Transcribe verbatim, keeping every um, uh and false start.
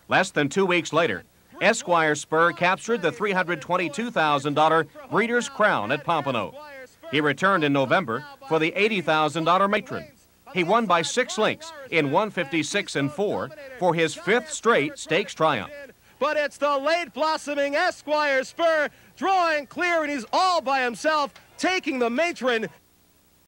Less than two weeks later, Esquire Spur captured the three hundred twenty-two thousand dollar Breeders' Crown at Pompano. He returned in November for the eighty thousand dollar Matron. He won by six lengths in one fifty-six and four for his fifth straight stakes triumph. But it's the late-blossoming Esquire Spur drawing clear, and he's all by himself, taking the Matron